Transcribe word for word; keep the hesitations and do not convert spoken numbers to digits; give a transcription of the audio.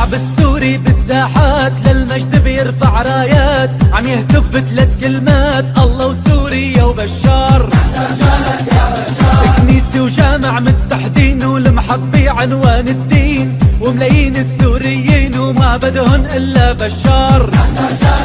الشعب السوري بالساحات للمجد بيرفع رايات، عم يهتف بثلاث كلمات: الله وسوريا وبشار. كنيسة وجامع متحدين ولمحط بعنوان الدين، وملايين السوريين وما بدهن إلا بشار.